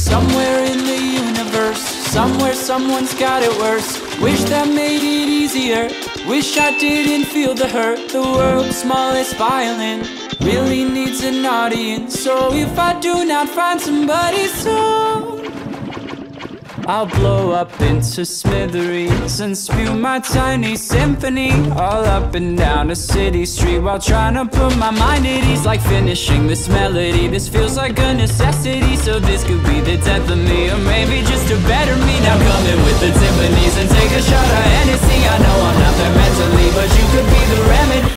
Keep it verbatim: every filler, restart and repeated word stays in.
Somewhere in the universe, somewhere someone's got it worse. Wish that made it easier, wish I didn't feel the hurt. The world's smallest violin really needs an audience. So if I do not find somebody soon, I'll blow up into smithereens and spew my tiny symphony all up and down a city street, while trying to put my mind at ease. Like finishing this melody, this feels like a necessity. So this could be the death of me, or maybe just a better me. Now come in with the timpanis and take a shot of Hennessy. I know I'm not there mentally, but you could be the remedy.